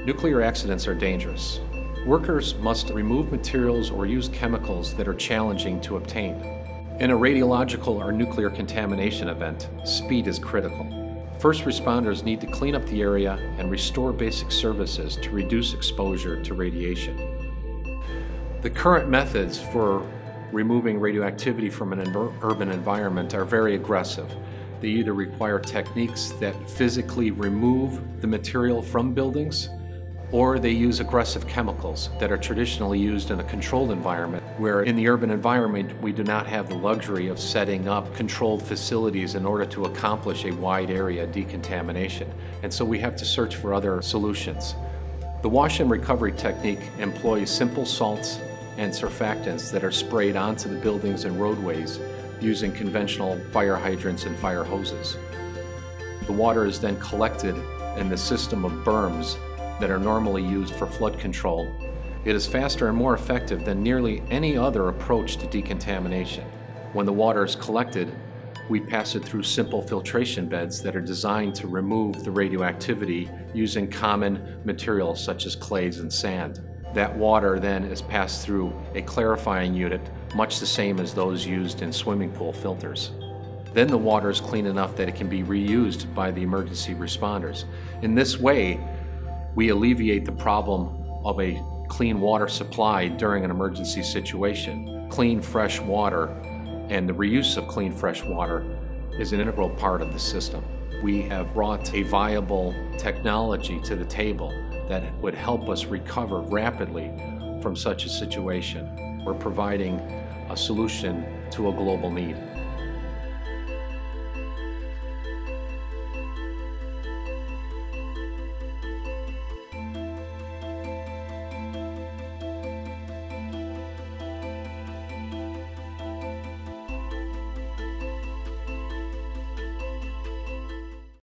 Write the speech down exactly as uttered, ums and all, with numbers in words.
Nuclear accidents are dangerous. Workers must remove materials or use chemicals that are challenging to obtain. In a radiological or nuclear contamination event, speed is critical. First responders need to clean up the area and restore basic services to reduce exposure to radiation. The current methods for removing radioactivity from an urban environment are very aggressive. They either require techniques that physically remove the material from buildings, or they use aggressive chemicals that are traditionally used in a controlled environment, where in the urban environment we do not have the luxury of setting up controlled facilities in order to accomplish a wide area decontamination. And so we have to search for other solutions. The wash and recovery technique employs simple salts and surfactants that are sprayed onto the buildings and roadways using conventional fire hydrants and fire hoses. The water is then collected in the system of berms that are normally used for flood control. It is faster and more effective than nearly any other approach to decontamination. When the water is collected, we pass it through simple filtration beds that are designed to remove the radioactivity using common materials such as clays and sand. That water then is passed through a clarifying unit, much the same as those used in swimming pool filters. Then the water is clean enough that it can be reused by the emergency responders. In this way, we alleviate the problem of a clean water supply during an emergency situation. Clean, fresh water and the reuse of clean, fresh water is an integral part of the system. We have brought a viable technology to the table that would help us recover rapidly from such a situation. We're providing a solution to a global need.